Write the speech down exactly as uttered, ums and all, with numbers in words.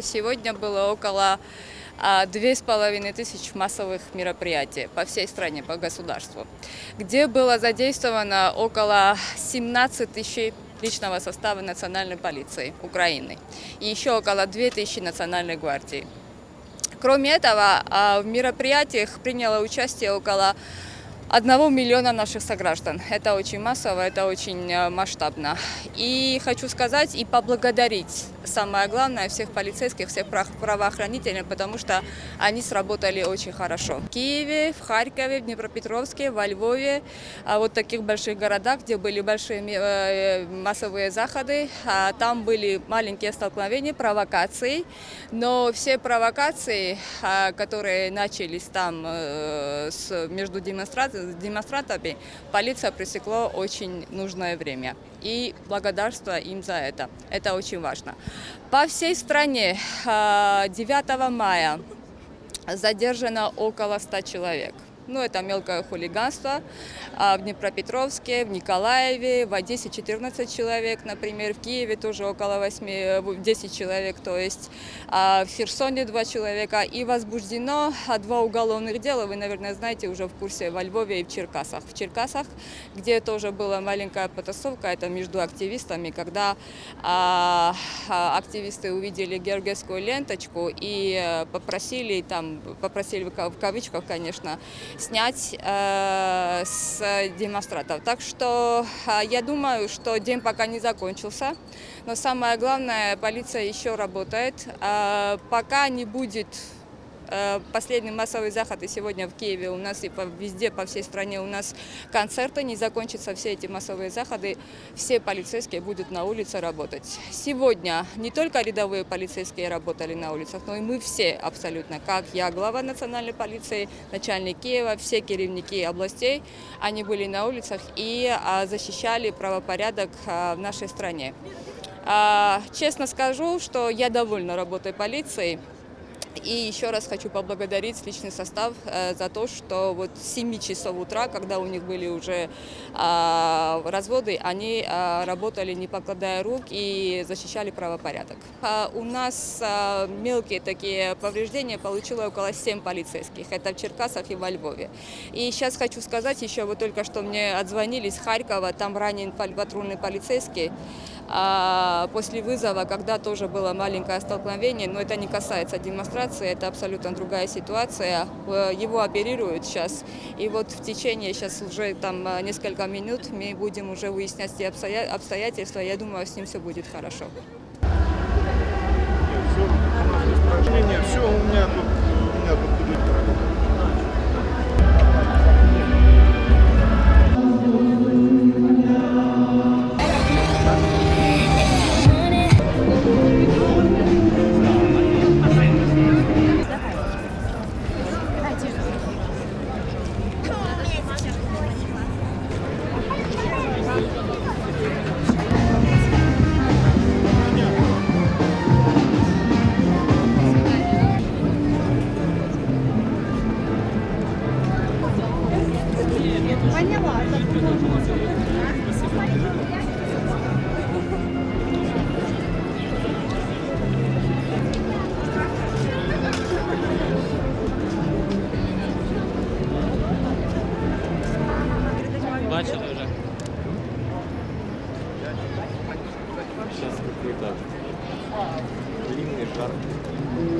Сегодня было около две с половиной тысячи массовых мероприятий по всей стране, по государству, где было задействовано около семнадцати тысяч личного состава национальной полиции Украины и еще около двух тысяч национальной гвардии. Кроме этого, в мероприятиях приняло участие около одного миллиона наших сограждан. Это очень массово, это очень масштабно. И хочу сказать и поблагодарить, самое главное, всех полицейских, всех правоохранителей, потому что они сработали очень хорошо. В Киеве, в Харькове, в Днепропетровске, во Львове, вот таких больших городах, где были большие массовые заходы, там были маленькие столкновения, провокации, но все провокации, которые начались там между демонстрациями, с демонстрантами, полиция пресекла очень нужное время. И благодарствую им за это. Это очень важно. По всей стране девятого мая задержано около ста человек. Ну, это мелкое хулиганство. В Днепропетровске, в Николаеве, в Одессе четырнадцать человек, например, в Киеве тоже около восьми-десяти человек, то есть в Херсоне два человека. И возбуждено два уголовных дела, вы, наверное, знаете, уже в курсе, во Львове и в Черкасах. В Черкасах, где тоже была маленькая потасовка, это между активистами, когда активисты увидели георгиевскую ленточку и попросили, там, попросили в кавычках, конечно, снять э, с демонстрантов. Так что э, я думаю, что день пока не закончился, но самое главное, полиция еще работает. Э, пока не будет э, последний массовый заход, и сегодня в Киеве у нас и по, везде, по всей стране у нас концерты, не закончатся все эти массовые заходы, все полицейские будут на улице работать. Сегодня не только рядовые полицейские работали на улицах, но и мы все абсолютно, как я, глава национальной полиции, начальник Киева, все керівники областей, они были на улицах и защищали правопорядок в нашей стране. Честно скажу, что я довольна работой полиции. И еще раз хочу поблагодарить личный состав э, за то, что вот с семи часов утра, когда у них были уже э, разводы, они э, работали, не покладая рук, и защищали правопорядок. Э, у нас э, мелкие такие повреждения получило около семи полицейских. Это в Черкасах и во Львове. И сейчас хочу сказать, еще вот только что мне отзвонили из Харькова, там ранен патрульный полицейский. После вызова, когда тоже было маленькое столкновение, но это не касается демонстрации, это абсолютно другая ситуация. Его оперируют сейчас, и вот в течение сейчас уже там несколько минут мы будем уже выяснять все обстоятельства. Я думаю, с ним все будет хорошо. Нет, нет, все, у меня тут, у меня тут будет работа. Бачили вже. Сейчас какой-то длинный жар.